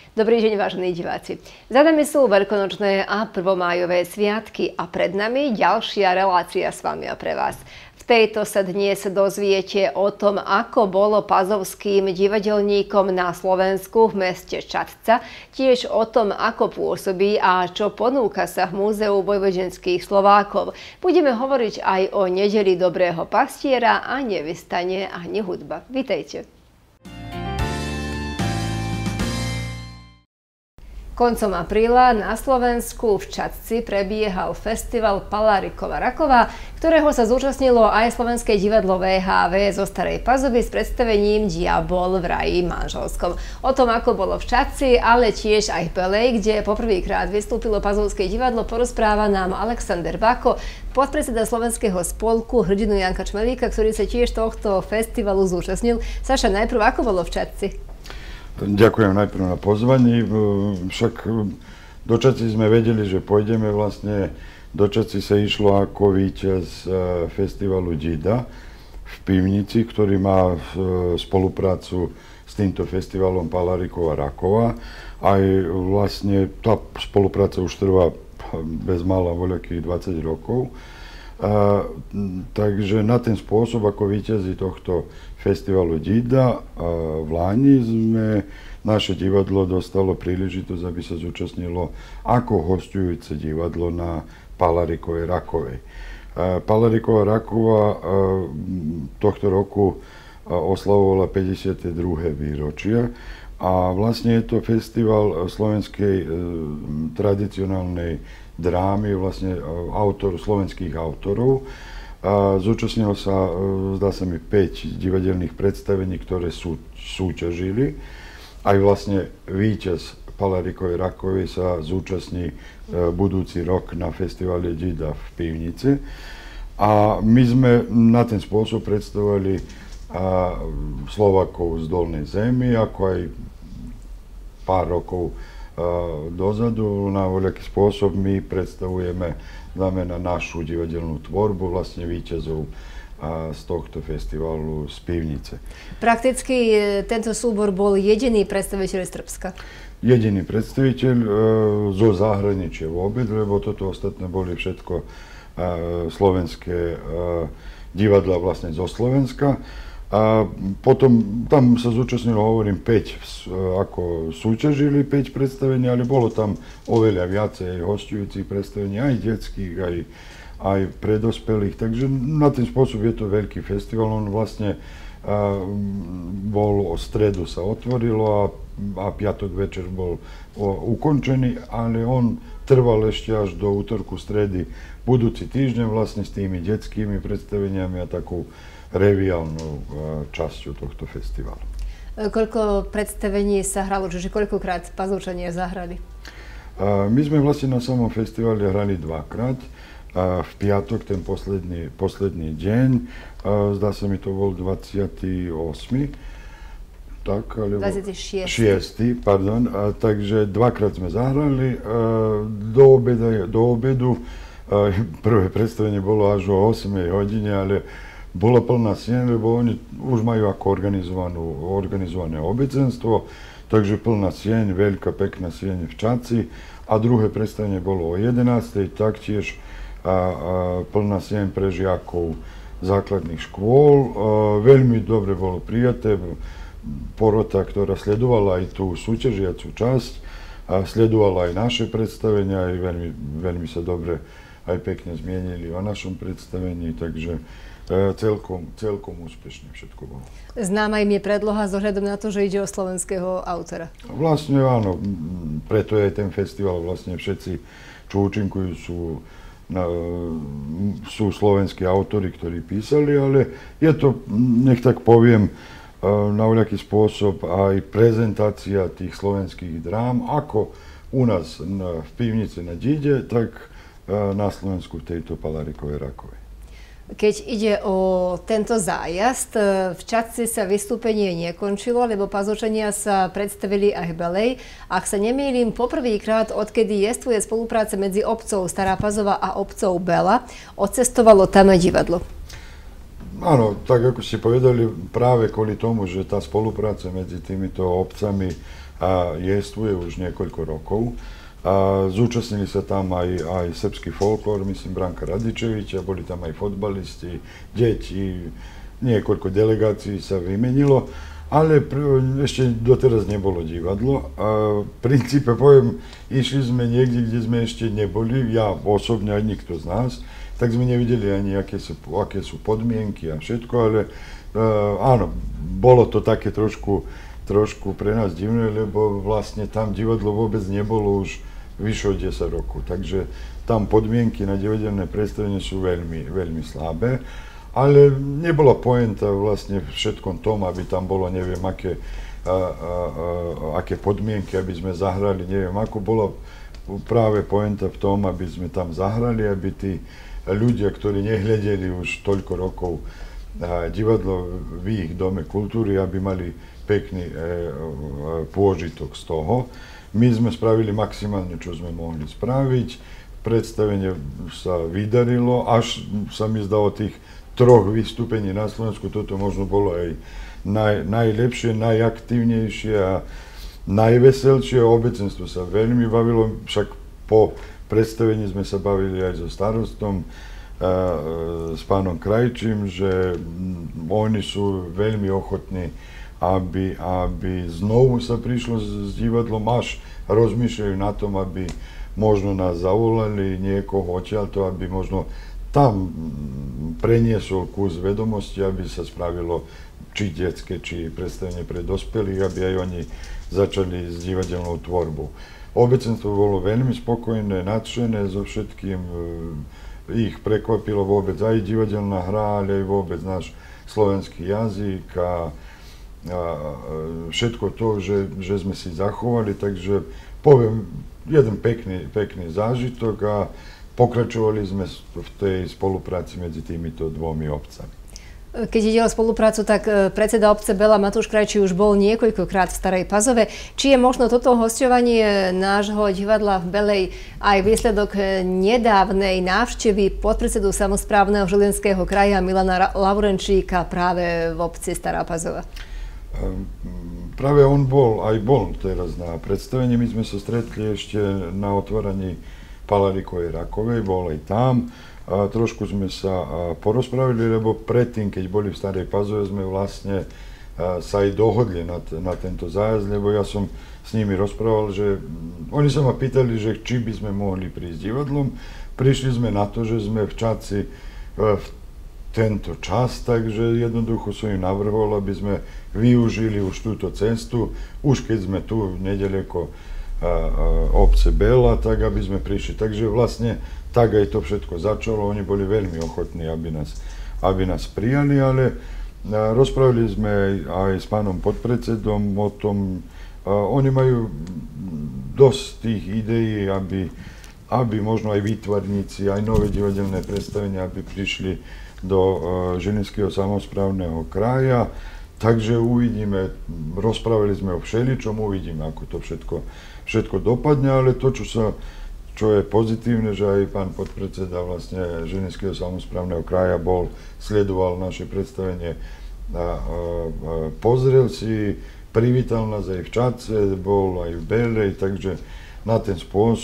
Dobrý deň, vážení diváci. Za nami sú veľkonočné a prvomájové sviatky a pred nami ďalšia relácia s vami a pre vás. V tejto sa dnes dozviete o tom, ako bolo pazovským divadelníkom na Slovensku v meste Čadca, tiež o tom, ako pôsobí a čo ponúka sa v Múzeu vojvodenských Slovákov. Budeme hovoriť aj o nedeli dobrého pastiera a nevystane ani hudba. Vitejte. Koncom apríla na Slovensku v Čadci prebiehal festival Palárikova Raková, ktorého sa zúčastnilo aj Slovenské divadlo VHV zo Starej Pazovy s predstavením Diabol v raji manželskom. O tom, ako bolo v Čadci, ale tiež aj v Belej, kde poprvýkrát vystúpilo Pazovské divadlo, porozpráva nám Alexander Bako, podpredseda Slovenského spolku hrdinu Janka Čmelíka, ktorý sa tiež tohto festivalu zúčastnil. Saša, najprv, ako bolo v Čadci? Ďakujem najprv na pozvanie. Však do Čadci sme vedeli, že pôjdeme vlastne. Do Čadci sa išlo ako víťaz festivalu Dida v Pivnici, ktorý má spoluprácu s týmto festivalom Palárikova Raková. Aj vlastne tá spolupráca už trvá bezmála voľakých 20 rokov. Takže na ten spôsob, ako víťazi tohto festivalu Dida v Lani naše divadlo dostalo príležitosť, aby sa zúčastnilo ako hosťujúce divadlo na Palárikovej Rakovej. Paláriková Raková tohto roku oslavovala 52. výročie a vlastne je to festival slovenskej tradicionálnej drámy, vlastne slovenských autorov. Zúčastnilo sa, zdá sa mi, 5 divadelných predstavení, ktoré súťažili. Aj vlastne víťaz Palárikovej Rakovej sa zúčastní budúci rok na festivale Dida v Pivnici. A my sme na ten spôsob predstavovali Slovákov z Dolnej Zemi, ako aj pár rokov dozadu. Na voľaký spôsob my predstavujeme znamená našu divadelnú tvorbu, vlastne víťazov z tohto festivalu z Pivnice. Prakticky tento súbor bol jediný predstaviteľ z Srbska? Jediný predstaviteľ zo zahraničia vôbec, lebo toto ostatné boli všetko slovenské divadla vlastne zo Slovenska. A potom tam sa zúčastnilo, hovorím, 5, ako súťažili 5 predstavení, ale bolo tam oveľa viacej hosťujúcich predstavení, aj detských, aj pre dospelých. Takže na ten spôsob je to veľký festival. On vlastne bol o stredu sa otvorilo a piatok večer bol ukončený, ale on trval ešte až do útorku, stredy budúci týždeň vlastne s tými detskými predstaveniami a takou reviálnou časťou tohto festivalu. Koľko predstavení sa hralo, čiže koľkokrát Pazovčania zahrali? My sme vlastne na samom festivale hrali 2-krát. V piatok, ten posledný deň, zdá sa mi to bol 28. Tak, alebo 26. Pardon. Takže 2-krát sme zahrali. Do obedu prvé predstavenie bolo až o 8 hodine, ale bola plná sieň, lebo oni už majú ako organizované obecenstvo, takže plná sieň, veľká, pekná sieň v Čadci. A druhé predstavenie bolo o 11. taktiež plná sieň pre žiakov základných škôl. Veľmi dobre bolo prijaté. Porota, ktorá sledovala aj tú súťažiacu časť, sledovala aj naše predstavenia, aj veľmi sa dobre aj pekne zmienili o našom predstavení, takže celkom úspešne všetko bolo. Známa im je predloha s ohľadom na to, že ide o slovenského autora? Vlastne áno, preto je ten festival, vlastne všetci, čo účinkujú, sú slovenskí autori, ktorí písali, ale je to, nech tak poviem, na voľaký spôsob aj prezentácia tých slovenských drám, ako u nás v Pivnici na Dide, tak na Slovensku v tejto Palárikovej Rakovej. Keď ide o tento zájazd, v Čadci sa vystúpenie nekončilo, lebo Pazovčania sa predstavili aj v Belej. Ak sa nemýlim, poprvýkrát, odkedy jestvuje spolupráca medzi obcov Stará Pazova a obcov Bela, odcestovalo tam aj divadlo. Áno, tak ako ste povedali, práve kvôli tomu, že tá spolupráca medzi týmito obcami jestvuje už niekoľko rokov. Zúčastnili sa tam aj srbský folklór, myslím Branka Radičevića, boli tam aj fotbalisti, deti, niekoľko delegácií sa vymenilo, ale ešte doteraz nebolo divadlo. V princípe poviem, išli sme niekde, kde sme ešte neboli, ja osobne aj nikto z nás, tak sme nevideli ani, aké sú podmienky a všetko, ale áno, bolo to také trošku pre nás divné, lebo vlastne tam divadlo vôbec nebolo už vyše od 10 rokov. Takže tam podmienky na divadelné predstavenie sú veľmi, veľmi slabé. Ale nebola pointa vlastne v všetkom tom, aby tam bolo neviem aké podmienky, aby sme zahrali, neviem ako. Bola práve pointa v tom, aby sme tam zahrali, aby tí ľudia, ktorí nehľadeli už toľko rokov divadlo v ich dome kultúry, aby mali pekný pôžitok z toho. My sme spravili maximálne, čo sme mohli spraviť. Predstavenie sa vydarilo, až sa mi zdalo tých 3 vystúpení na Slovensku, toto možno bolo aj najlepšie, najaktívnejšie a najveselšie. Obecenstvo sa veľmi bavilo, však po predstavení sme sa bavili aj so starostom, s pánom Krajčím, že oni sú veľmi ochotní, aby znovu sa prišlo s divadlom, až rozmýšľajú na tom, aby možno nás zavolali niekoho odtiaľto, aby možno tam preniesol kus vedomosti, aby sa spravilo či detské, či predstavenie pre dospelých, aby aj oni začali s divadelnou tvorbou. Obecenstvo bolo veľmi spokojné, nadšené so všetkým, ich prekvapilo vôbec aj divadelná hra, ale aj vôbec náš slovenský jazyk a všetko to, že sme si zachovali, takže poviem, jeden pekný zážitok a pokračovali sme v tej spolupráci medzi týmito 2 obcami. Keď ide o spoluprácu, tak predseda obce Bela Matúš Krajčí už bol niekoľkokrát v Starej Pazove. Či je možno toto hosťovanie nášho divadla v Belej aj výsledok nedávnej návštevy podpredsedu samosprávneho Žilinského kraja Milana Laurenčíka práve v obci Stará Pazova? Práve on bol teraz na predstavení. My sme sa stretli ešte na otváraní Palarikovej Rakovej, bol aj tam. Trošku sme sa porozprávili, lebo predtým, keď boli v Starej Pazove, sme vlastne sa aj dohodli na tento zájazd, lebo ja som s nimi rozprával, že oni sa ma pýtali, že či by sme mohli prísť divadlom. Prišli sme na to, že sme v Čadci v tento čas, takže jednoducho som im navrhol, aby sme využili už túto cestu, už keď sme tu nedaleko obce Bela, tak aby sme prišli. Takže vlastne tak aj to všetko začalo, oni boli veľmi ochotní, aby nás prijali, ale rozprávali sme aj s pánom podpredsedom o tom, oni majú dosť tých ideí, aby možno aj výtvarníci, aj nové divadelné predstavenia, aby prišli do Žilinského samosprávneho kraja. Takže uvidíme, rozprávali sme o všeličom, uvidíme, ako to všetko dopadne, ale to, čo je pozitívne, že aj pán podpredseda vlastne Žilinského samosprávneho kraja sledoval naše predstavenie a pozrel si, privítal nás aj v Čadce, bol aj v Belej, takže na ten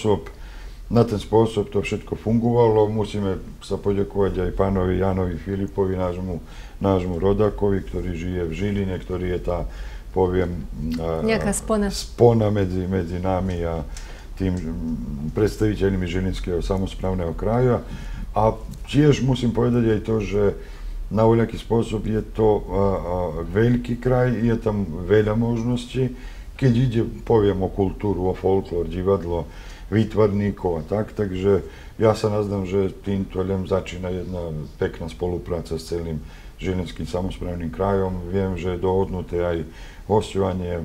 spôsob to všetko fungovalo. Musíme sa poďakovať aj pánovi Jánovi Filipovi, nášmu rodákovi, ktorý žije v Žiline, ktorý je tá, poviem, nejaká spona medzi nami a tým predstaviteľmi Žilinského samosprávneho kraja. A tiež musím povedať aj to, že na voľaký spôsob je to veľký kraj, je tam veľa možností. Keď ide, poviem, o kultúru, o folklór, divadlo, výtvarníkov a tak, takže ja sa nazdám, že týmto len začína jedna pekná spolupráca s celým Žilinským samosprávnym krajom. Viem, že je dohodnuté aj hosťovanie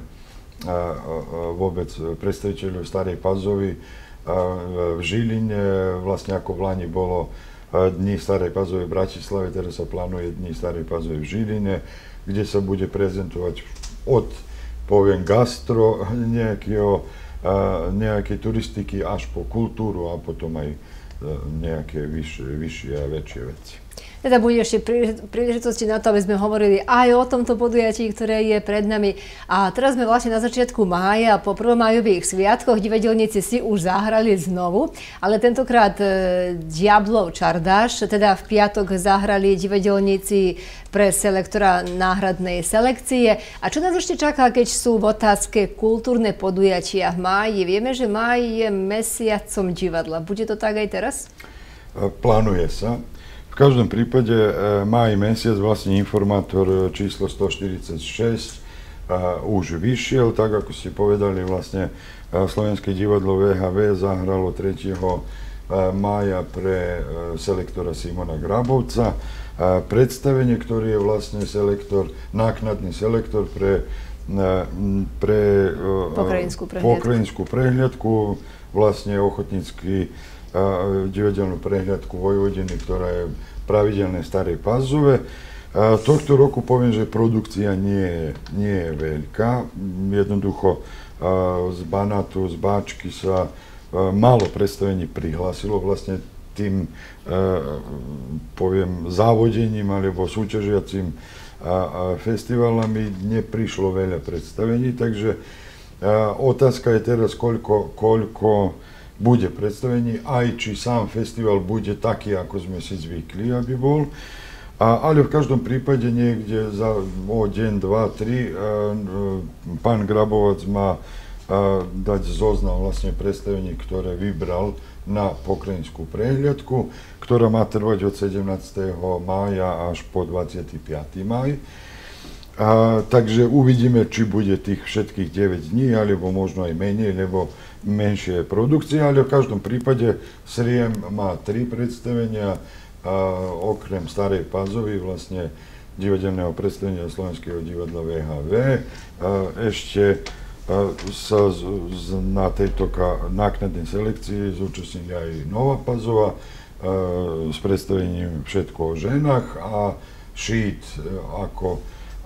vôbec predstaviteľov Starej Pazovy v Žiline, vlastne ako v Lani bolo Dni Starej Pazovy v Bratislave, teraz sa plánuje Dni Starej Pazovy v Žiline, kde sa bude prezentovať od, poviem, gastro nejakej turistiky až po kultúru a potom aj nejaké vyššie a väčšie veci. Teda bude ešte príležitosti na to, aby sme hovorili aj o tomto podujatí, ktoré je pred nami. A teraz sme vlastne na začiatku mája, po prvomájových sviatkoch. Divadelníci si už zahrali znovu, ale tentokrát Diablov čardáš, teda v piatok zahrali divadelníci pre selektora náhradnej selekcie. A čo nás ešte čaká, keď sú v otázke kultúrne podujatia v máji? Vieme, že máj je mesiacom divadla. Bude to tak aj teraz? Plánuje sa. V každom prípade máj mesiac, vlastne informátor číslo 146 už vyšiel, tak ako ste povedali, vlastne Slovenské divadlo VHV zahralo 3. mája pre selektora Simona Grabovca predstavenie, ktorý je vlastne selektor, nákladný selektor pre pokrajinskú prehliadku, vlastne ochotnícky divadelnú prehliadku Vojvodiny, ktorá je pravidelné v Starej Pazove. Tohto roku poviem, že produkcia nie je veľká. Jednoducho z Banátu, z Báčky sa málo predstavení prihlásilo. Vlastne tým, poviem, závodením alebo súťažiacím festivalami neprišlo veľa predstavení, takže otázka je teraz, koľko bude predstavení, aj či sám festival bude taký, ako sme si zvykli, aby bol. Ale v každom prípade niekde o deň, 2, 3 pán Grabovac má dať zoznam vlastne predstavení, ktoré vybral na pokrajinskú prehliadku, ktorá má trvať od 17. mája až po 25. maj. Takže uvidíme, či bude tých všetkých 9 dní, alebo možno aj menej, lebo menšie produkcie, ale v každom prípade Sriem má 3 predstavenia, okrem Starej Pazovy, vlastne divadelného predstavenia Slovenského divadla VHV. Ešte sa na tejto nákladnej selekcii zúčastnili aj Nová Pazova s predstavením Všetko o ženách a Šít ako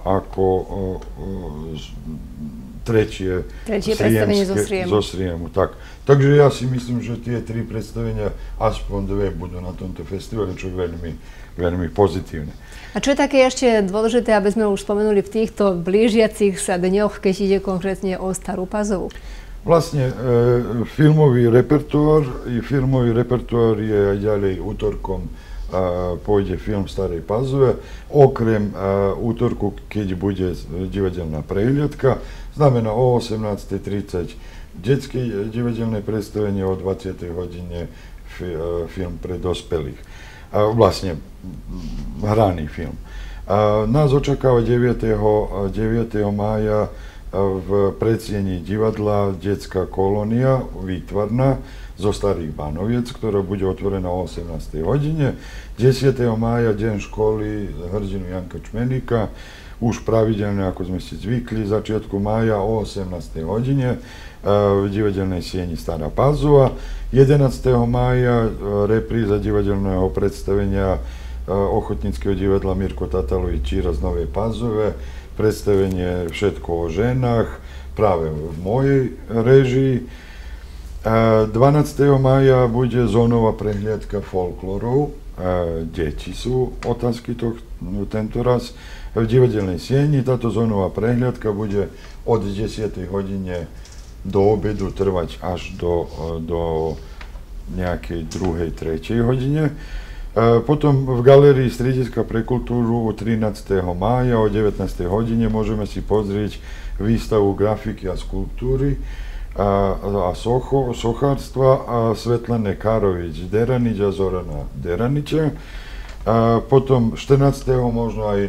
tretie predstavenie zo Sriemu. Takže ja si myslím, že tie 3 predstavenia, aspoň 2 budú na tomto festivale, čo je veľmi pozitívne. A čo je také ešte dôležité, aby sme už spomenuli v týchto blížiacich sa dňoch, keď ide konkrétne o Starú Pazovu? Vlastne filmový repertoár je aj ďalej útorkom pôjde film Starej Pazove, okrem útorku, keď bude divadelná prehliadka, znamená o 18:30 detské divadelné predstavenie, o 20. hodine film pre dospelých. Vlastne hraný film. Nás očakáva 9. mája v predsieni divadla Detská kolónia Výtvarná zo Starých Banoviec, ktorá bude otvorená o 18. hodine. 10. mája Deň školy hrdinu Janka Čmeníka, už pravidelne, ako sme si zvykli, začiatku mája o 18. hodine v divadelnej sieni Stará Pazova. 11. mája repríza divadelného predstavenia ochotníckeho divadla Mirko Tatalovič Číra z Novej Pazove, predstavenie Všetko o ženách, práve v mojej réžii. 12. mája bude zónová prehliadka folklórov. Deti sú otázky tento raz v divadelnej sieni. Táto zónová prehliadka bude od 10. hodine do obedu trvať až do nejakej 2. 3. hodine. Potom v galérii Strediska pre kultúru 13. mája o 19. hodine môžeme si pozrieť výstavu grafiky a skulptúry a sochárstva a Svetlane Károvič Deranič a Zorana Deraniča. Potom 14. možno aj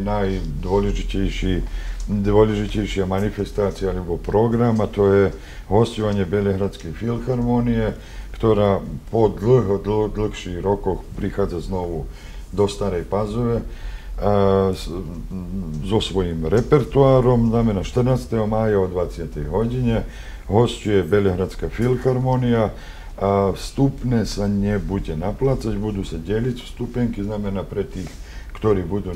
najdôležitejšia manifestácia alebo program, a to je hosťovanie Belehradskej filharmonie, ktorá po dlhších rokoch prichádza znovu do Starej Pazove so svojím repertoárom. Znamená 14. mája o 20. hodine hosťuje Belehradská filharmonia a vstupné sa nebude naplácať, budú sa deliť vstupenky, znamená pre tých, ktorí budú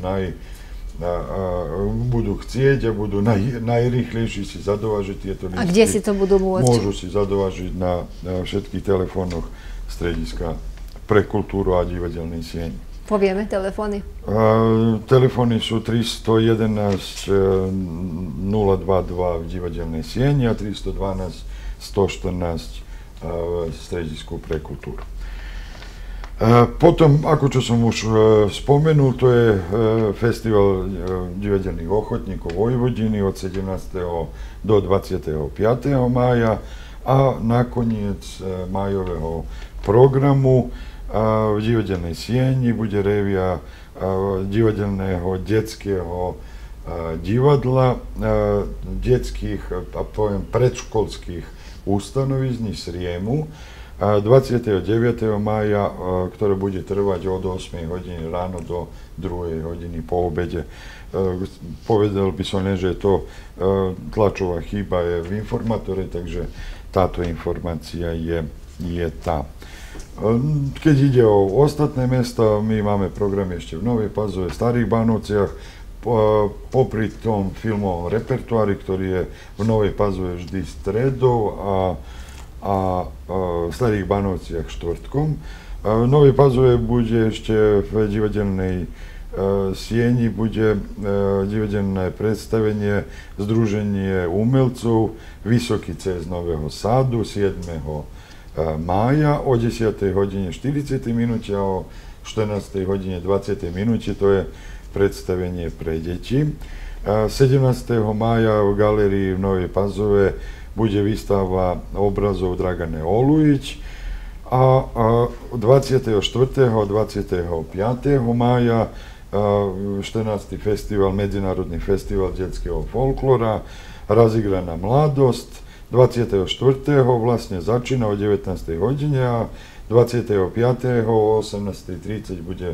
chcieť a budú najrýchlejší si zadovážiť tieto lístky. A kde si to budú môcť? Môžu si zadovážiť na všetkých telefónoch Strediska pre kultúru a divadelnej sieň. Povieme telefóny. Telefóny sú 311 022 v Divadelnej sieni a 312 114 v Stredisku pre kultúru. Potom, ako čo som už spomenul, to je festival divadelných ochotníkov Vojvodiny od 17. do 25. mája a nakoniec májového programu v Divadelnej sieni bude révia divadelného detského divadla, detských a poviem predškolských ustanovizní Sriemu 29. mája, ktoré bude trvať od 8 hodiny ráno do 2 hodiny po obede. Povedal by som len, že to tlačová chyba je v informátore, takže táto informácia je tá. Keď ide o ostatné mesta, my máme programy ešte v Novej Pazove, Starých Bánovciach, popri tom filmovom repertoári, ktorý je v Novej Pazove vždy stredou a v Starých Bánovciach štvrtkom. V Novej Pazove bude ešte v divadelnej sieni bude divadelné predstavenie Združenie umelcov Vysoký C z Nového Sádu 7. mája o 10. hodine 40 minúte a o 14. hodine 20 minúte, to je predstavenie pre deti. 17. mája v galérii v Novej Pazove bude výstava obrazov Dragane Olujić a 24. a 25. mája 14. festival, Medzinárodný festival detského folklóra, Razigrana mladosť. 24. vlastne začína o 19. hodine a 25. o 18.30 bude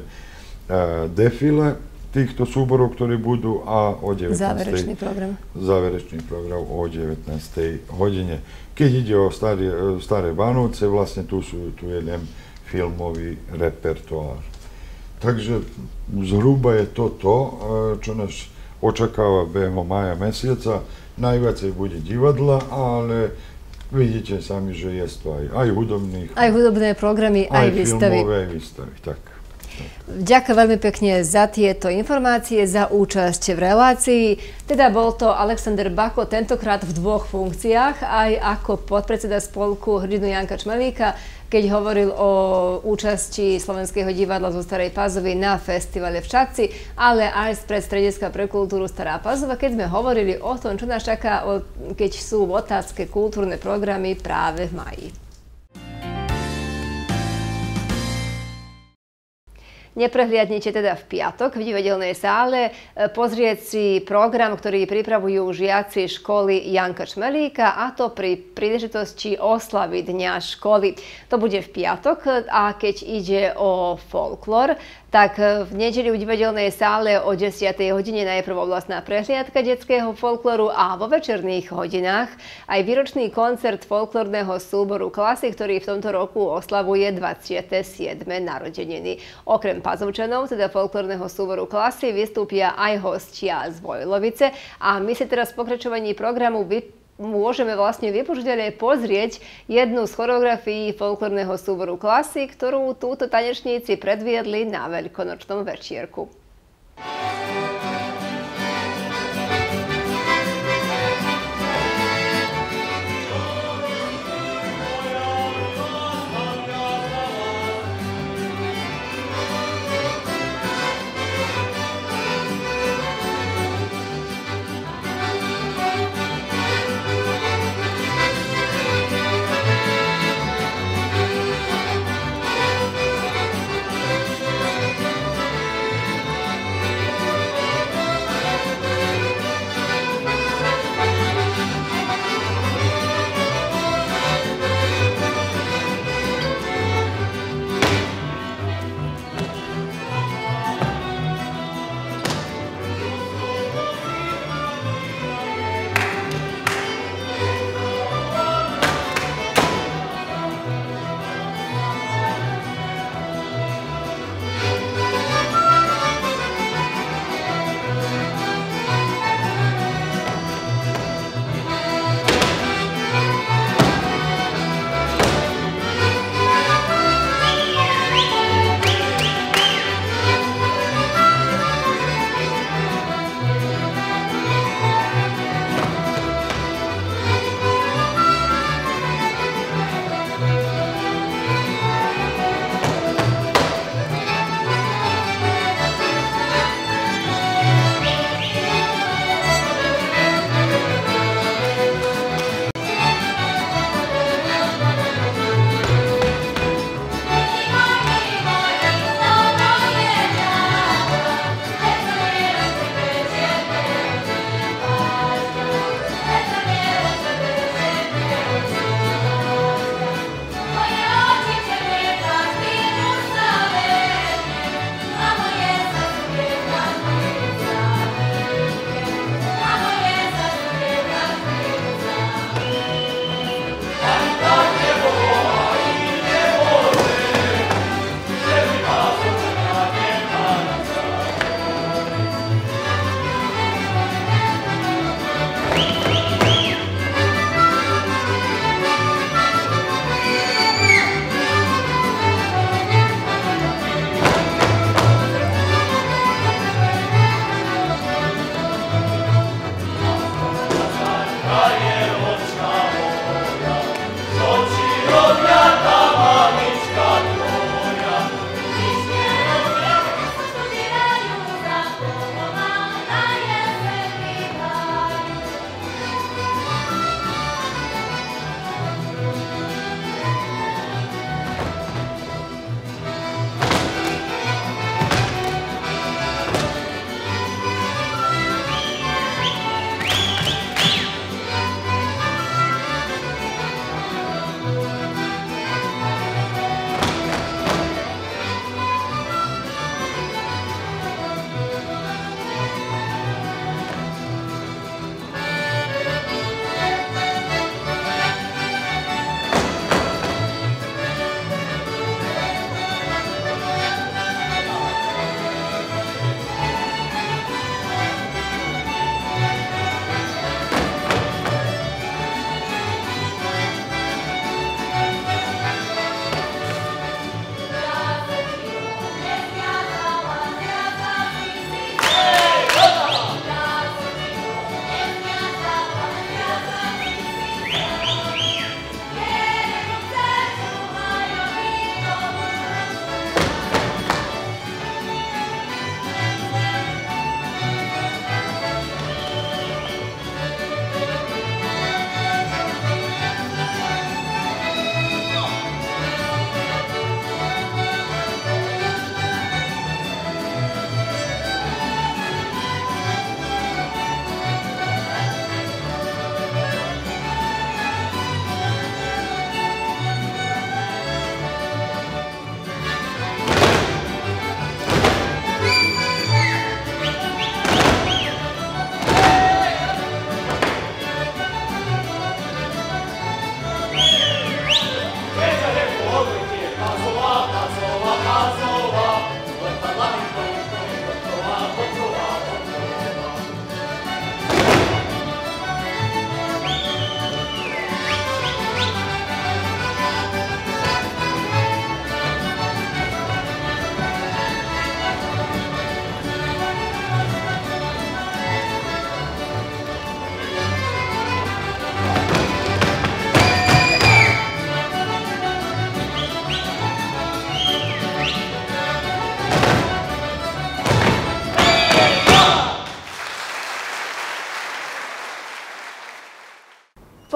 defile týchto súborov, ktoré budú a o 19. Záverečný program o 19. hodine. Keď ide o staré Vánoce, vlastne tu je len filmový repertoár. Takže zhruba je toto, čo nás očakáva behom mája mesiaca. Najviacej bude divadla, ale vidíte sami, že je to aj hudobných. Aj hudobné programy, aj výstavy. Aj filmové výstavy, tak. Ďakujem veľmi pekne za tieto informácie, za účasť v relácii. Teda bol to Alexander Bako, tentokrát v dvoch funkciách, aj ako podpredseda spolku hrdinu Janka Čmelíka, keď hovoril o účasti Slovenského divadla zo Starej Pazovy na festivale v Čadci, ale aj spred Strediska pre kultúru Stará Pazova, keď sme hovorili o tom, čo nás čaká, keď sú v otázke kultúrne programy práve v máji. Neprehliadnite teda v piatok v divadelnej sále pozrieť si program, ktorý pripravujú žiaci školy Janka Čmelíka, a to pri príležitosti oslavy Dňa školy. To bude v piatok, a keď ide o folklór, tak v nedeľu v divadelnej sále o 10. hodine najprv oblastná prehliadka detského folklóru a vo večerných hodinách aj výročný koncert folklórneho súboru Klasy, ktorý v tomto roku oslavuje 27. narodeniny. Okrem Pazovčanov, teda folklórneho súboru Klasy, vystúpia aj hostia z Vojlovice a my si teraz v pokračovaní programu môžeme vlastne vypočuť, ale pozrieť jednu z choreografií folklórneho súboru Klasy, ktorú túto tanečníci predviedli na veľkonočnom večierku.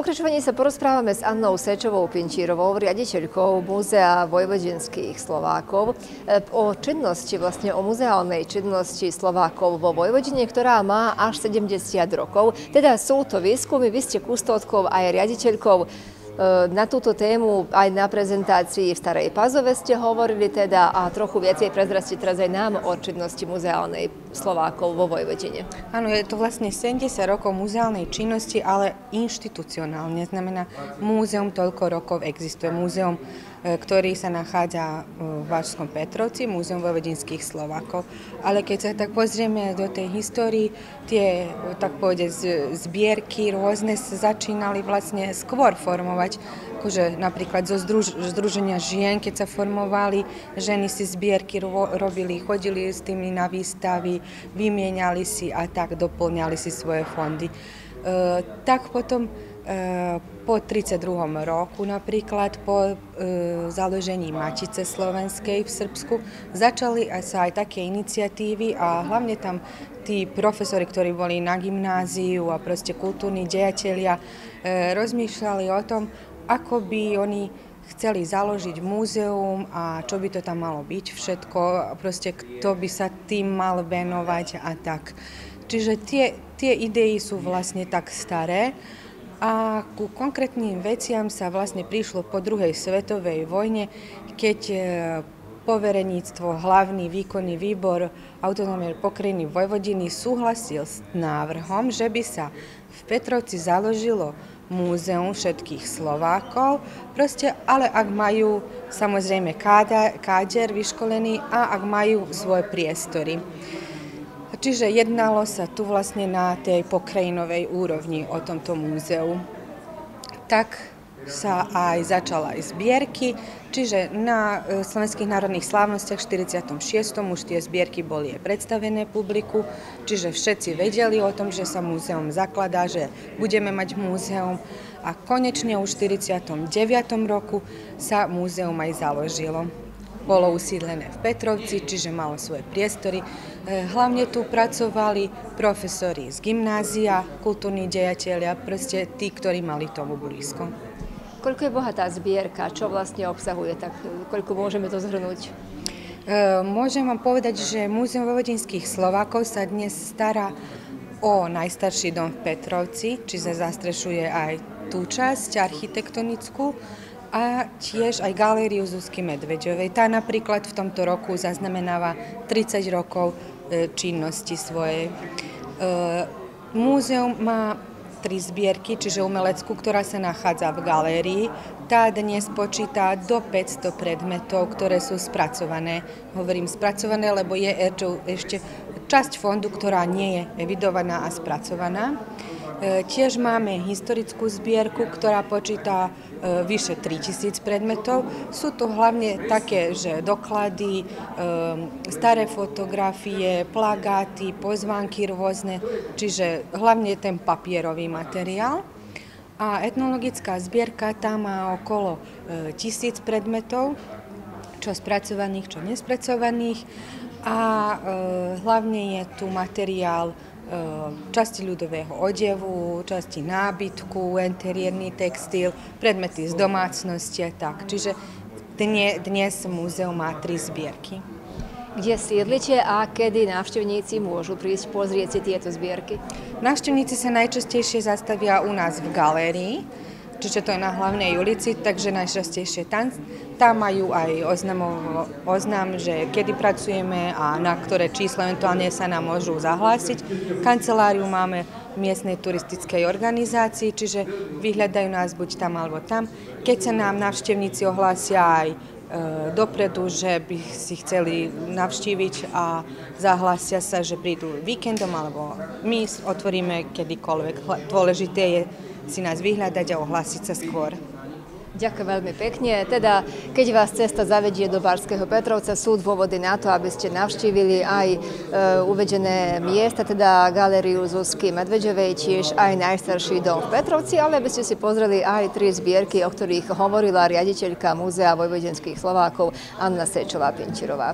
pokračovaní sa porozprávame s Annou Sečovou-Pinčírovou, riaditeľkou Múzea vojvodinských Slovákov, o činnosti, vlastne o muzeálnej činnosti Slovákov vo Vojvodine, ktorá má až 70 rokov. Teda sú to výskumy, vy ste kustódkou aj riaditeľkou. Na túto tému aj na prezentácii v Starej Pazove ste hovorili teda a trochu viacej prezrastie teraz aj nám o činnosti muzeálnej Slovákov vo Vojvodine. Áno, je to vlastne 70 rokov muzeálnej činnosti, ale inštitucionálne. Znamená, múzeum toľko rokov existuje. Múzeum, ktorý sa nachádza v Vážskom Petrovci, Múzeum vojvodinských Slovákov. Ale keď sa tak pozrieme do tej histórii, tie, tak povedať, zbierky rôzne sa začínali vlastne skôr formovať. Akože napríklad zo Združenia žien, keď sa formovali, ženy si zbierky robili, chodili s tými na výstavy, vymieniali si a tak doplňali si svoje fondy. Tak potom po 32. roku napríklad, po založení Matice slovenskej v Srbsku, začali sa aj také iniciatívy a hlavne tam tí profesori, ktorí boli na gymnáziu a proste kultúrni dejatelia, rozmýšľali o tom, ako by oni chceli založiť múzeum a čo by to tam malo byť všetko, proste kto by sa tým mal venovať a tak. Čiže tie idei sú vlastne tak staré a ku konkrétnym veciam sa vlastne prišlo po druhej svetovej vojne, keď povereníctvo, hlavný výkonný výbor autonómnej pokrajiny Vojvodiny súhlasil s návrhom, že by sa v Petrovci založilo múzeum všetkých Slovákov, proste, ale ak majú samozrejme káder vyškolený a ak majú svoje priestory. Čiže jednalo sa tu vlastne na tej pokrajinovej úrovni o tomto múzeu. Tak sa aj začala aj zbierky, čiže na Slovenských národných slávnostiach v 46. už tie zbierky boli predstavené publiku, čiže všetci vedeli o tom, že sa múzeum zakladá, že budeme mať múzeum a konečne už v 49. roku sa múzeum aj založilo. Bolo usídlené v Petrovci, čiže malo svoje priestory. Hlavne tu pracovali profesori z gymnázia, kultúrni dejatelia, proste tí, ktorí mali tomu blízko. Koľko je bohatá zbierka? Čo vlastne obsahuje? Tak koľko môžeme to zhrnúť? Môžem vám povedať, že Múzeum vojvodinských Slovákov sa dnes stará o najstarší dom v Petrovci, čiže zastrešuje aj tú časť architektonickú a tiež aj galériu Zuzky Medveďovej. Tá napríklad v tomto roku zaznamenáva 30 rokov činnosti svojej. Múzeum má 3 zbierky, čiže umeleckú, ktorá sa nachádza v galérii. Tá dnes počíta do 500 predmetov, ktoré sú spracované. Hovorím spracované, lebo je ešte časť fondu, ktorá nie je evidovaná a spracovaná. Tiež máme historickú zbierku, ktorá počíta vyše 3000 predmetov. Sú to hlavne také, že doklady, staré fotografie, plagáty, pozvánky rôzne, čiže hlavne ten papierový materiál. A etnologická zbierka tam má okolo 1000 predmetov, čo spracovaných, čo nespracovaných. A hlavne je tu materiál časti ľudového odevu, časti nábytku, interiérny textil, predmety z domácnosti a tak. Čiže dnes múzeum má 3 zbierky. Kde sídlite a kedy návštevníci môžu prísť pozrieť si tieto zbierky? Návštevníci sa najčastejšie zastavia u nás v galérii, čiže to je na Hlavnej ulici, takže najčastejšie tam majú aj oznam, že kedy pracujeme a na ktoré číslo eventuálne sa nám môžu zahlásiť. Kanceláriu máme v miestnej turistickej organizácii, čiže vyhľadajú nás buď tam alebo tam. Keď sa nám návštevníci ohlásia aj dopredu, že by si chceli navštíviť a zahlásia sa, že prídu víkendom alebo my otvoríme kedykoľvek. Dôležité je si nás vyhľadať a ohlásiť sa skôr. Ďakujem veľmi pekne. Teda, keď vás cesta zavedie do Barského Petrovca, sú dôvody na to, aby ste navštívili aj uvedené miesta, teda galériu Zuzky Medveďovej, tiež aj najstarší dom v Petrovci, ale aby ste si pozreli aj 3 zbierky, o ktorých hovorila riaditeľka Múzea vojvodinských Slovákov Anna Sečová-Pinčírová.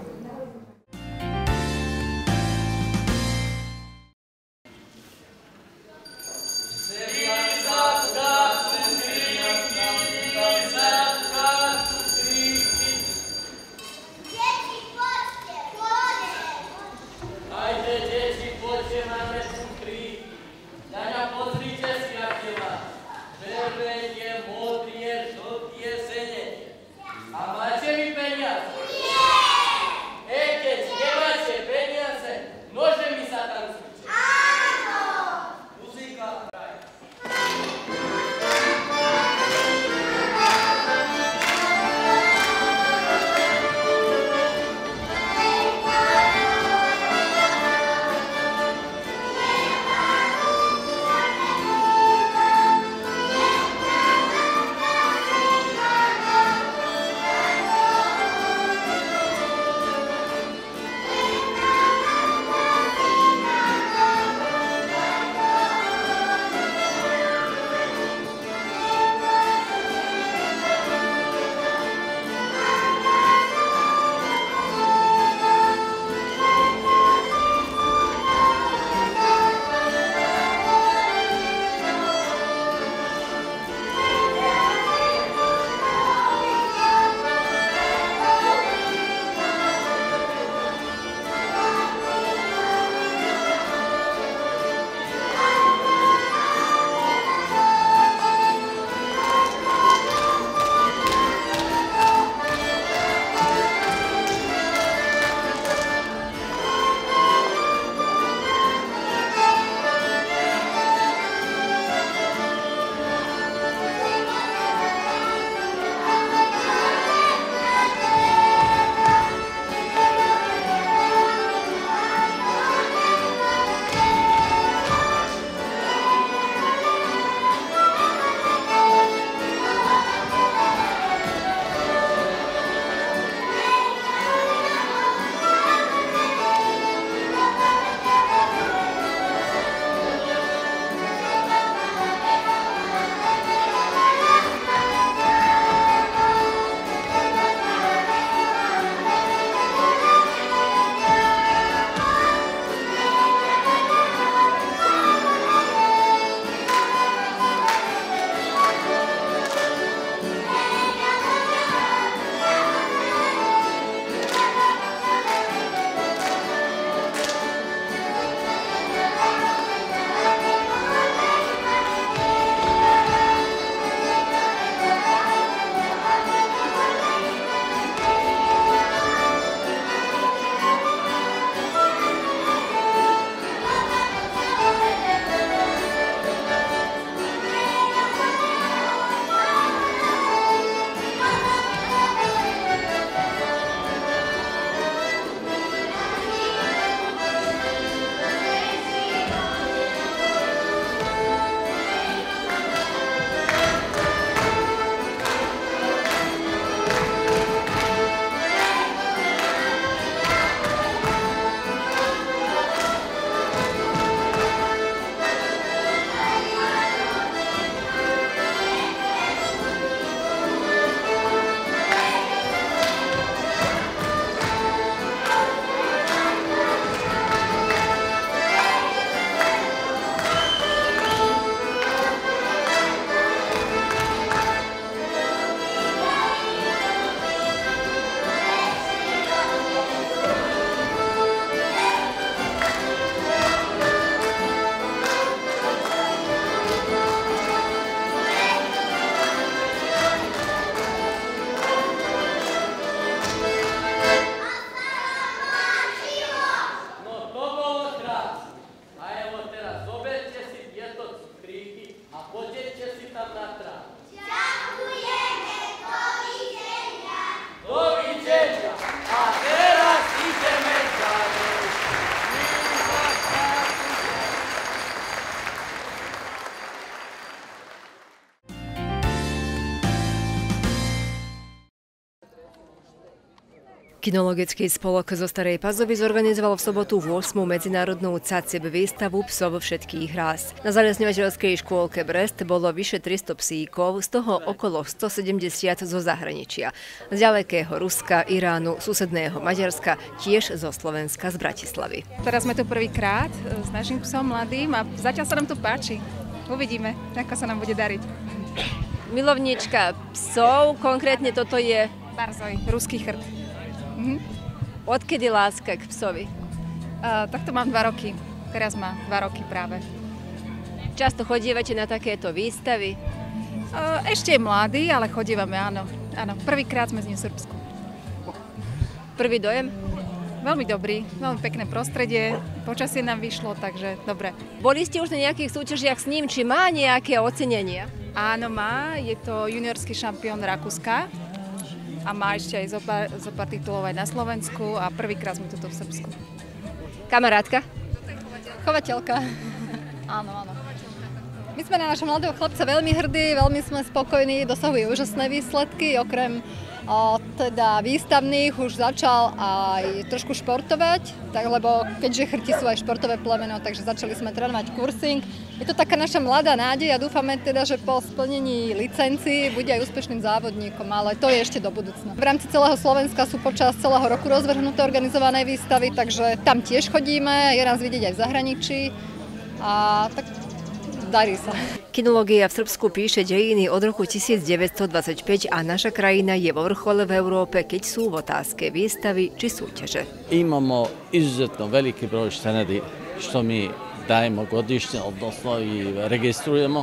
Kinologický spolok zo Starej Pazovy zorganizoval v sobotu 8. medzinárodnú CACIB výstavu psov všetkých rás. Na zalesňovateľskej škôlke Brest bolo vyše 300 psíkov, z toho okolo 170 zo zahraničia. Z ďalekého Ruska, Iránu, susedného Maďarska, tiež zo Slovenska, z Bratislavy. Teraz sme tu prvýkrát s našim psom mladým a zatiaľ sa nám to páči. Uvidíme, ako sa nám bude dariť. Milovníčka psov, konkrétne toto je Barzoj, ruský chrt. Odkedy láska k psovi? Takto mám 2 roky. Teraz má 2 roky práve. Často chodívate na takéto výstavy? Ešte je mladý, ale chodívame, áno. Prvýkrát sme s ním v Srbsku. Prvý dojem? Veľmi dobrý, veľmi pekné prostredie. Počasie nám vyšlo, takže dobre. Boli ste už na nejakých súťažiach s ním? Či má nejaké ocenenia? Áno, má. Je to juniorský šampión Rakúska. A má ešte aj zo pár titulov aj na Slovensku a prvýkrát sme tuto v Srbsku. Kamarátka? Chovateľka. Áno. My sme na našho mladého chlapca veľmi hrdí, veľmi sme spokojní, dosahuje úžasné výsledky, okrem teda výstavných už začal aj trošku športovať, tak, lebo keďže chrti sú aj športové plemeno, takže začali sme trénovať kursing. Je to taká naša mladá nádej a dúfame teda, že po splnení licencií bude aj úspešným závodníkom, ale to je ešte do budúcna. V rámci celého Slovenska sú počas celého roku rozvrhnuté organizované výstavy, takže tam tiež chodíme, je nás vidieť aj v zahraničí a tak darí sa. Kinológia v Srbsku píše dejiny od roku 1925 a naša krajina je vo vrchole v Európe, keď sú v otázke výstavy či súťaže. Imamo izuzetno veliki broj štenedi što mi dajemo godišnje, odnosno i registrujemo.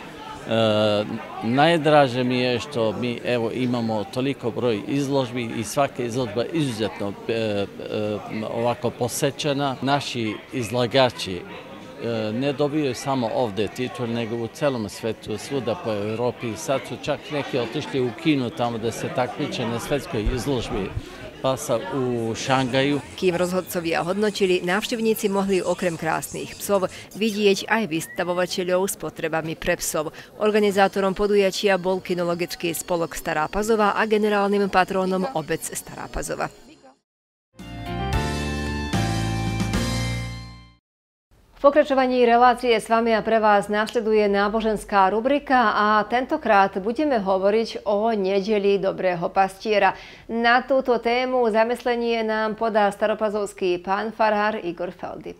Najdraže mi je što mi imamo toliko broj izložbi i svaka izložba izuzetno ovako posećena. Naši izlagači ne dobijaju samo ovdje titul, nego u celom svetu, svuda po Europi. Sad su čak neki otišli u Kinu, tamo da se takmiče na svetskoj izložbi pasa u Šangaju. Kým rozhodcovia hodnotili, návštevníci mohli okrem krásnych psov vidieť aj vystavovateľov s potrebami pre psov. Organizátorom podujatia bol Kinologický spolok Stará Pazova a generálnym patrónom obec Stará Pazova. V pokračovaní relácie s vami a pre vás nasleduje náboženská rubrika a tentokrát budeme hovoriť o nedeli Dobrého pastiera. Na túto tému zamyslenie nám podá staropazovský pán farár Igor Feldy.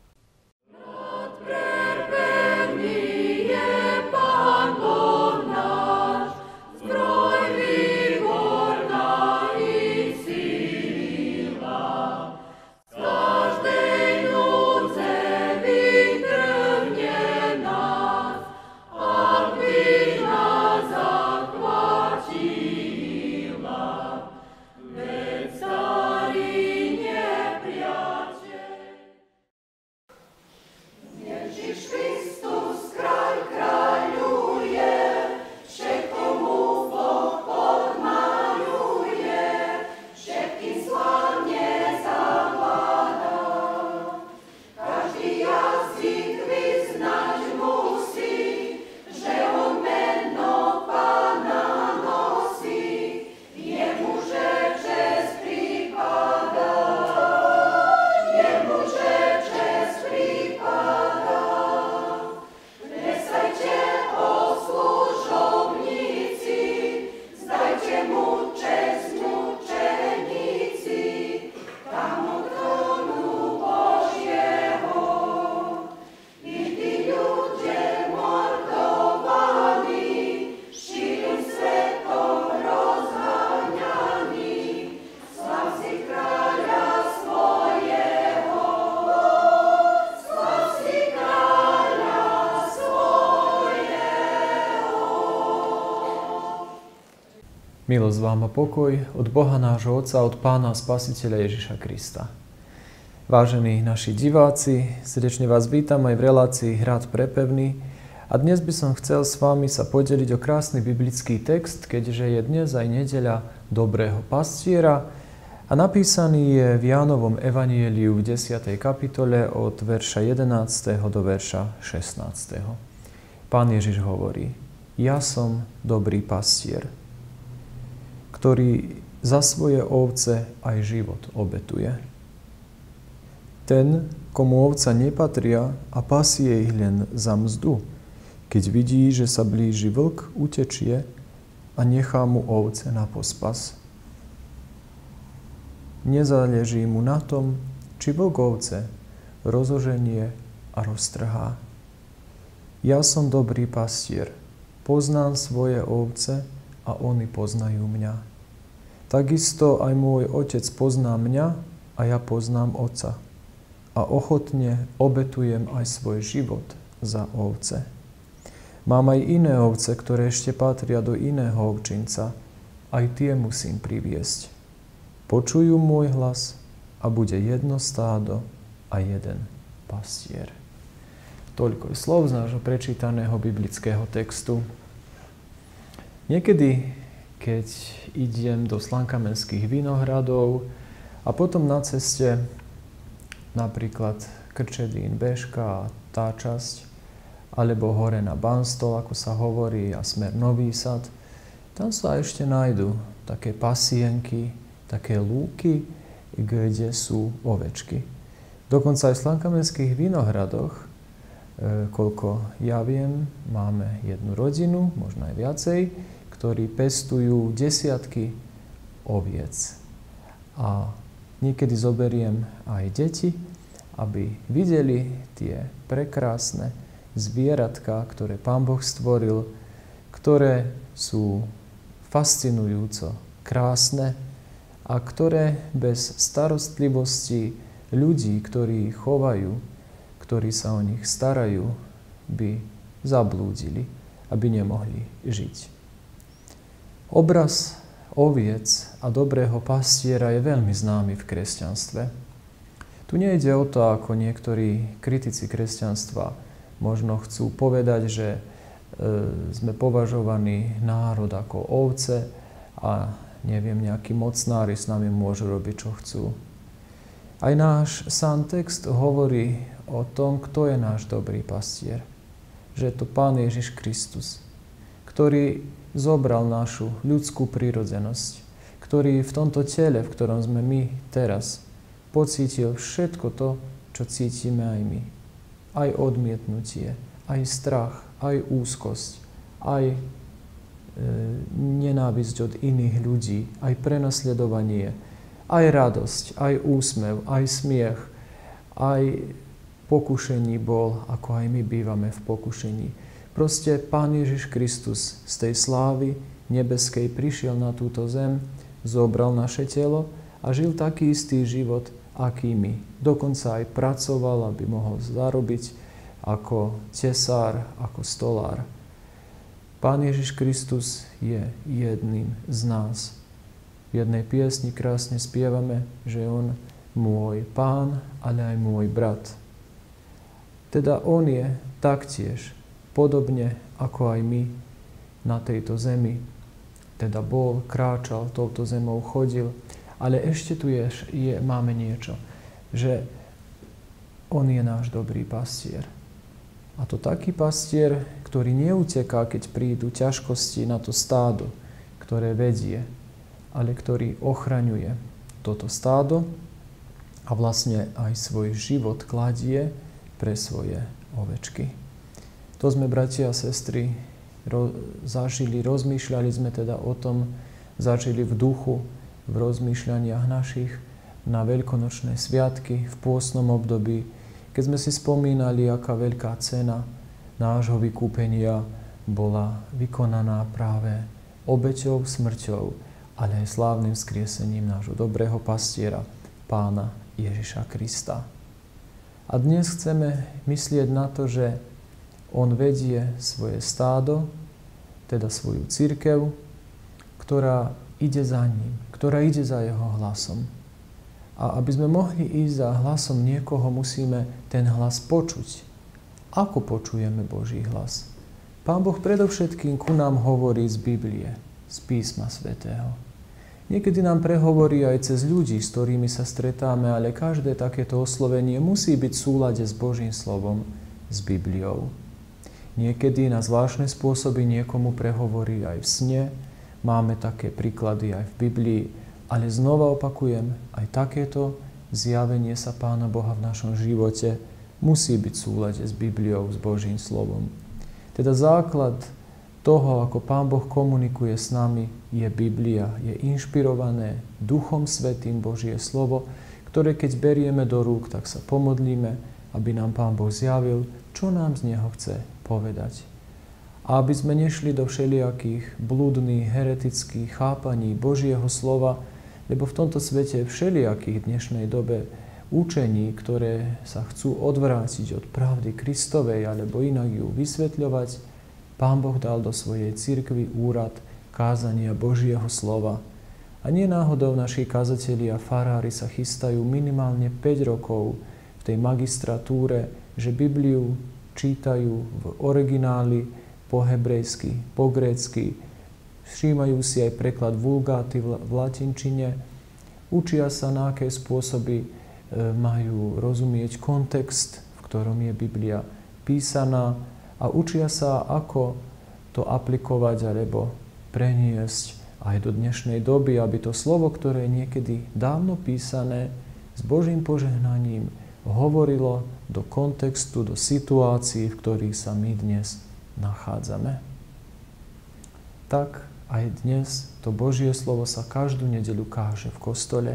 Milosť vám a pokoj od Boha nášho Otca, od Pána Spasiteľa Ježiša Krista. Vážení naši diváci, srdečne vás vítam aj v relácii Hrad prepevný a dnes by som chcel s vami sa podeliť o krásny biblický text, keďže je dnes aj nedeľa Dobrého pastiera a napísaný je v Jánovom evanjeliu v 10. kapitole od verša 11. do verša 16. Pán Ježiš hovorí: Ja som dobrý pastier, ktorý za svoje ovce aj život obetuje. Ten, komu ovca nepatria a pasie ich len za mzdu, keď vidí, že sa blíži vlk, utečie a nechá mu ovce na pospas. Nezáleží mu na tom, či vlk ovce rozoženie a roztrhá. Ja som dobrý pastier, poznám svoje ovce a oni poznajú mňa. Takisto aj môj otec pozná mňa a ja poznám otca. A ochotne obetujem aj svoj život za ovce. Mám aj iné ovce, ktoré ešte patria do iného ovčinca. Aj tie musím priviesť. Počujú môj hlas a bude jedno stádo a jeden pastier. Toľko je slov z nášho prečítaného biblického textu. Niekedy, keď idem do Slankamenských Vinohradov a potom na ceste napríklad Krčedín, Bežka a tá časť, alebo hore na Banstol, ako sa hovorí, a smer Nový Sad, tam sa ešte nájdu také pasienky, také lúky, kde sú ovečky. Dokonca aj v Slankamenských Vinohradoch, koľko ja viem, máme jednu rodinu, možno aj viacej, ktorí pestujú desiatky oviec. A niekedy zoberiem aj deti, aby videli tie prekrásne zvieratka, ktoré Pán Boh stvoril, ktoré sú fascinujúco krásne a ktoré bez starostlivosti ľudí, ktorí ich chovajú, ktorí sa o nich starajú, by zablúdili, aby nemohli žiť. Obraz oviec a dobrého pastiera je veľmi známy v kresťanstve. Tu nejde o to, ako niektorí kritici kresťanstva možno chcú povedať, že sme považovaní národ ako ovce a neviem, nejakí mocnári s nami môžu robiť, čo chcú. Aj náš sám text hovorí o tom, kto je náš dobrý pastier. Že je to Pán Ježiš Kristus, ktorý zobral našu ľudskú prirodzenosť, ktorý v tomto tele, v ktorom sme my teraz, pocítil všetko to, čo cítime aj my. Aj odmietnutie, aj strach, aj úzkosť, aj nenávisť od iných ľudí, aj prenasledovanie, aj radosť, aj úsmev, aj smiech, aj pokušení bol, ako aj my bývame v pokušení. Proste Pán Ježiš Kristus z tej slávy nebeskej prišiel na túto zem, zobral naše telo a žil taký istý život, aký my. Dokonca aj pracoval, aby mohol zarobiť ako tesár, ako stolár. Pán Ježiš Kristus je jedným z nás. V jednej piesni krásne spievame, že on môj Pán, ale aj môj brat. Teda on je taktiež, podobne ako aj my na tejto zemi. Teda bol, kráčal, touto zemou chodil, ale ešte tu máme niečo, že on je náš dobrý pastier. A to taký pastier, ktorý neuteká, keď prídu ťažkosti na to stádo, ktoré vedie, ale ktorý ochraňuje toto stádo a vlastne aj svoj život kladie pre svoje ovečky. To sme, bratia a sestry, zažili, rozmýšľali sme teda o tom, zažili v duchu, v rozmýšľaniach našich na veľkonočné sviatky v pôstnom období, keď sme si spomínali, aká veľká cena nášho vykúpenia bola vykonaná práve obeťou, smrťou, ale aj slávnym vzkriesením nášho dobrého pastiera, Pána Ježiša Krista. A dnes chceme myslieť na to, že on vedie svoje stádo, teda svoju cirkev, ktorá ide za ním, ktorá ide za jeho hlasom. A aby sme mohli ísť za hlasom niekoho, musíme ten hlas počuť. Ako počujeme Boží hlas? Pán Boh predovšetkým ku nám hovorí z Biblie, z Písma Svätého. Niekedy nám prehovorí aj cez ľudí, s ktorými sa stretáme, ale každé takéto oslovenie musí byť v súlade s Božím slovom, s Bibliou. Niekedy na zvláštne spôsoby niekomu prehovorí aj v sne. Máme také príklady aj v Biblii Ale znova opakujem, aj takéto zjavenie sa Pána Boha v našom živote musí byť v súlade s Bibliou, s Božím slovom. Teda základ toho, ako Pán Boh komunikuje s nami, je Biblia. Je inšpirované Duchom Svätým Božie slovo, ktoré keď berieme do rúk, tak sa pomodlíme, aby nám Pán Boh zjavil, čo nám z neho chce povedať. A aby sme nešli do všelijakých blúdnych, heretických chápaní Božieho slova, lebo v tomto svete všelijakých v dnešnej dobe učení, ktoré sa chcú odvrátiť od pravdy Kristovej alebo inak ju vysvetľovať, Pán Boh dal do svojej cirkvi úrad kázania Božieho slova. A nie náhodou naši kazatelia a farári sa chystajú minimálne 5 rokov v tej magistratúre, že Bibliu čítajú v origináli po hebrejsky, po grécky, všímajú si aj preklad vulgáty v latinčine, učia sa, na aké spôsoby majú rozumieť kontext, v ktorom je Biblia písaná, a učia sa, ako to aplikovať alebo preniesť aj do dnešnej doby, aby to slovo, ktoré je niekedy dávno písané, s Božím požehnaním hovorilo do kontextu, do situácií, v ktorých sa my dnes nachádzame. Tak aj dnes to Božie slovo sa každú nedeľu káže v kostole.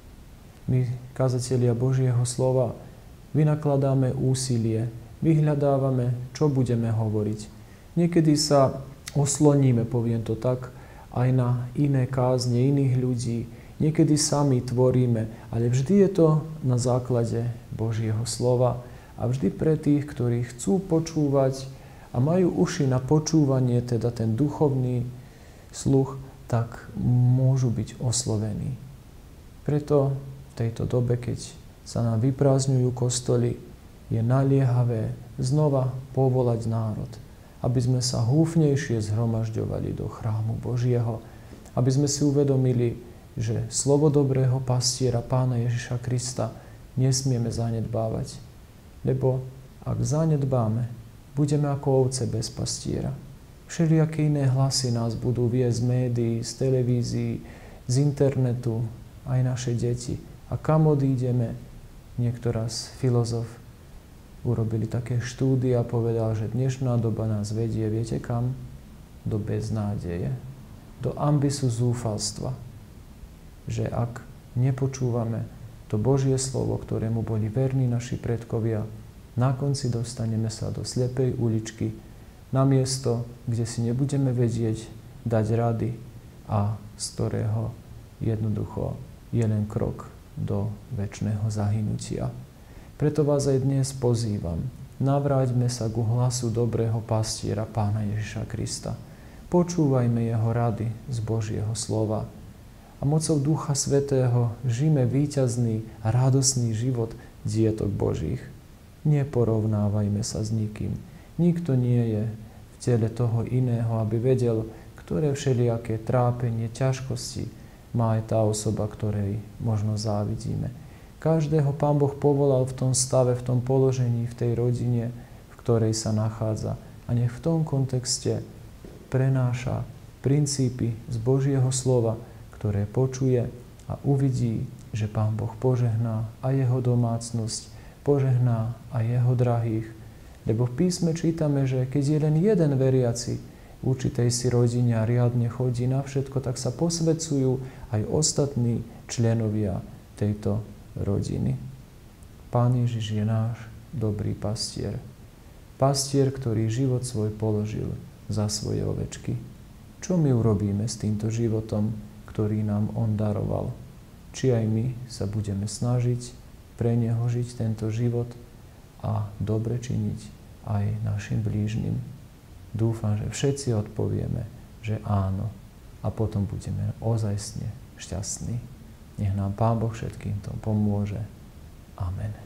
My, kazatelia Božieho slova, vynakladáme úsilie, vyhľadávame, čo budeme hovoriť. Niekedy sa osloníme, poviem to tak, aj na iné kázne iných ľudí. Niekedy sami tvoríme, ale vždy je to na základe Božieho slova a vždy pre tých, ktorí chcú počúvať a majú uši na počúvanie, teda ten duchovný sluch, tak môžu byť oslovení. Preto v tejto dobe, keď sa nám vyprázdňujú kostoly, je naliehavé znova povolať národ, aby sme sa húfnejšie zhromažďovali do chrámu Božieho, aby sme si uvedomili, že slovo dobrého pastiera Pána Ježiša Krista nesmieme zanedbávať. Lebo ak zanedbáme, budeme ako ovce bez pastiera. Všelijaké iné hlasy nás budú viesť z médií, z televízií, z internetu, aj naše deti. A kam odídeme? Niektorá z filozof urobili také štúdie a povedal, že dnešná doba nás vedie, viete kam? Do beznádeje, do ambisu zúfalstva. Že ak nepočúvame to Božie slovo, ktorému boli verní naši predkovia, na konci dostaneme sa do slepej uličky, na miesto, kde si nebudeme vedieť dať rady a z ktorého jednoducho je len krok do večného zahynutia. Preto vás aj dnes pozývam. Navráťme sa ku hlasu dobrého pastiera Pána Ježiša Krista. Počúvajme jeho rady z Božieho slova. A mocou Ducha Svätého žijme víťazný a radosný život dietok Božích. Neporovnávajme sa s nikým. Nikto nie je v tele toho iného, aby vedel, ktoré všelijaké trápenie, ťažkosti má aj tá osoba, ktorej možno závidíme. Každého Pán Boh povolal v tom stave, v tom položení, v tej rodine, v ktorej sa nachádza. A nech v tom kontexte prenáša princípy z Božieho slova, ktoré počuje a uvidí, že Pán Boh požehná aj jeho domácnosť, požehná aj jeho drahých. Lebo v písme čítame, že keď je len jeden veriaci v určitej si rodine a riadne chodí na všetko, tak sa posvedcujú aj ostatní členovia tejto rodiny. Pán Ježiš je náš dobrý pastier. Pastier, ktorý život svoj položil za svoje ovečky. Čo my urobíme s týmto životom, ktorý nám on daroval? Či aj my sa budeme snažiť pre neho žiť tento život a dobre činiť aj našim blížnym? Dúfam, že všetci odpovieme, že áno, a potom budeme ozajstne šťastní. Nech nám Pán Boh všetkým tom pomôže. Amen.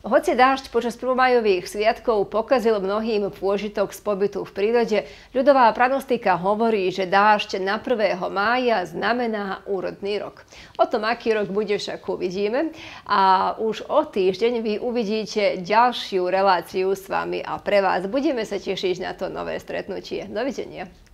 Hoci dážď počas prvomajových sviatkov pokazil mnohým pôžitok z pobytu v prírode, ľudová pranostika hovorí, že dážď na 1. mája znamená úrodný rok. O tom, aký rok bude, však uvidíme. A už o týždeň vy uvidíte ďalšiu reláciu s vami a pre vás. Budeme sa tešiť na to nové stretnutie. Dovidenia.